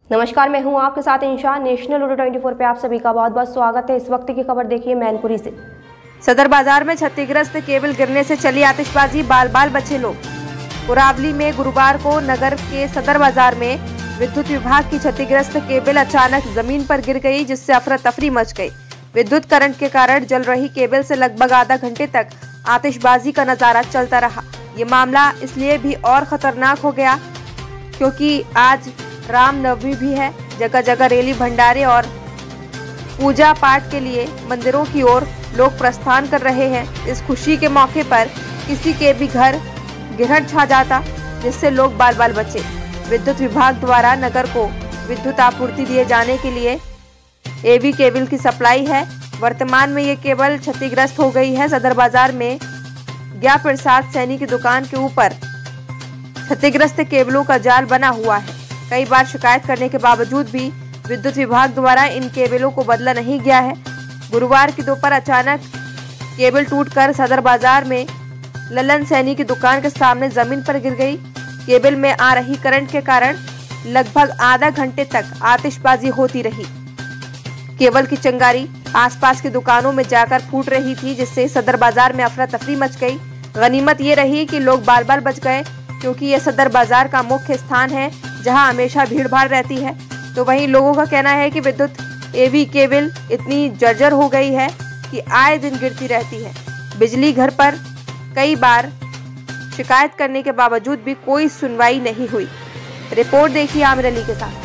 नमस्कार, मैं हूं आपके साथ इंशा। नेशनल उर्दू 24 पे आप सभी का बहुत बहुत स्वागत है। इस वक्त की खबर देखिए मैनपुरी से। सदर बाजार में क्षतिग्रस्त केबल गिरने से चली आतिशबाजी, बाल बाल बचे लोग। कुरावली में गुरुवार को नगर के सदर बाजार में विद्युत विभाग की क्षतिग्रस्त केबल अचानक जमीन पर गिर गई, जिससे अफरा तफरी मच गई। विद्युत करंट के कारण जल रही केबल से लगभग आधा घंटे तक आतिशबाजी का नजारा चलता रहा। ये मामला इसलिए भी और खतरनाक हो गया क्योंकि आज रामनवमी भी है। जगह जगह रेली, भंडारे और पूजा पाठ के लिए मंदिरों की ओर लोग प्रस्थान कर रहे हैं। इस खुशी के मौके पर किसी के भी घर गिरहट छा जाता, जिससे लोग बाल बाल बचे। विद्युत विभाग द्वारा नगर को विद्युत आपूर्ति दिए जाने के लिए एवी केबल की सप्लाई है। वर्तमान में ये केबल क्षतिग्रस्त हो गई है। सदर बाजार में ज्ञा प्रसाद सैनी की दुकान के ऊपर क्षतिग्रस्त केबलों का जाल बना हुआ है। कई बार शिकायत करने के बावजूद भी विद्युत विभाग द्वारा इन केबलों को बदला नहीं गया है। गुरुवार की दोपहर अचानक केबल टूटकर सदर बाजार में ललन सैनी की दुकान के सामने जमीन पर गिर गई। केबल में आ रही करंट के कारण लगभग आधा घंटे तक आतिशबाजी होती रही। केबल की चिंगारी आसपास की दुकानों में जाकर फूट रही थी, जिससे सदर बाजार में अफरा तफरी मच गई। गनीमत ये रही कि लोग बाल बाल बच गए, क्योंकि यह सदर बाजार का मुख्य स्थान है जहां हमेशा भीड़ भाड़ रहती है। तो वहीं लोगों का कहना है कि विद्युत एवी केबल इतनी जर्जर हो गई है कि आए दिन गिरती रहती है। बिजली घर पर कई बार शिकायत करने के बावजूद भी कोई सुनवाई नहीं हुई। रिपोर्ट देखिए आमिर अली के साथ।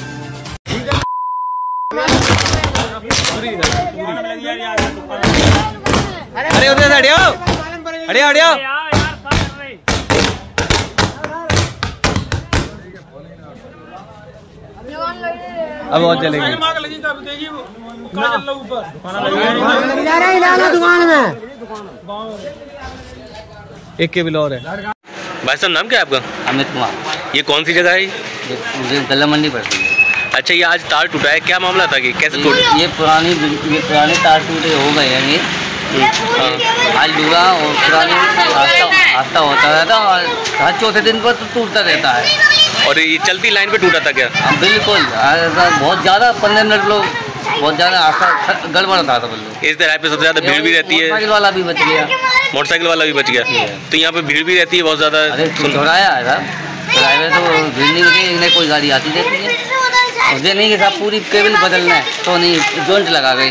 अब और चलेगी दुकान में। एक केबल और है। भाई साहब, नाम क्या है आपका? अमित कुमार। ये कौन सी जगह है? ये गल्ला मंडी पड़ती है। अच्छा, ये आज तार टूटा है, क्या मामला था कि कैसे टूटा? ये पुराने तार टूटे हो गए हैं। ये आज डूबा और पुराने आस्था होता रहता और हर चौथे दिन पर तो टूटता रहता है। और ये चलती लाइन पे टूटा था क्या? बिल्कुल, बहुत ज़्यादा 15 मिनट लोग बहुत ज़्यादा आस्था गड़बड़ था। इस तरह पे सबसे ज़्यादा भीड़ भी रहती है। मोटरसाइकिल वाला भी बच गया। मोटरसाइकिल वाला भी बच गया। तो यहाँ पे भीड़ भी रहती है बहुत ज़्यादा। अरे दोहराया है साहब, ड्राइवर तो भीड़ नहीं होती, इन्हें कोई गाड़ी आती रहती है। मुझे नहीं कि साहब पूरी केबल बदलना है तो नहीं, जॉइंट लगा गई।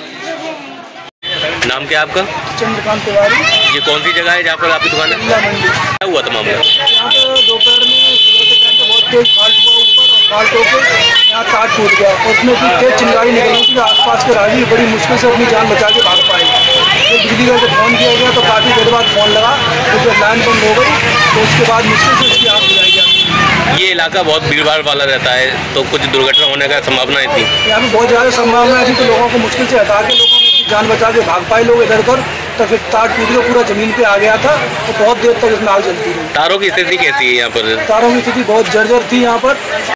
नाम क्या है आपका? चंद्रकांत तिवारी। ये कौन सी जगह है जहाँ पर आपकी दुकान है? क्या हुआ था मामला? यहाँ पे दोपहर में सुबह के टाइम पे बहुत तेज फाल्ट हुआ ऊपर, और फाल्ट होकर यहाँ तार टूट गया। उसमें भी तेज चिंगारी निकली थी। आसपास के राहगीर बड़ी मुश्किल से अपनी जान बचा के भाग पाए। जब बिजली घर से फ़ोन किया गया तो काफ़ी देर बाद फ़ोन लगा, तो जब लाइन बंद हो गई तो उसके बाद मुश्किल से उसकी आग बुझाई गई। ये इलाका बहुत भीड़ भाड़ वाला रहता है, तो कुछ दुर्घटना होने का संभावना थी? यहाँ पे बहुत ज़्यादा संभावना थी, तो लोगों को मुश्किल से हटा के लोगों ने जान बचा के भाग पाए लोग इधर कर। तो फिर तार टूट के पूरा ज़मीन पे आ गया था, तो बहुत देर तक इसमें आग जलती रही। तारों की स्थिति कैसी है यहाँ पर? तारों की स्थिति बहुत जर्जर थी यहाँ पर।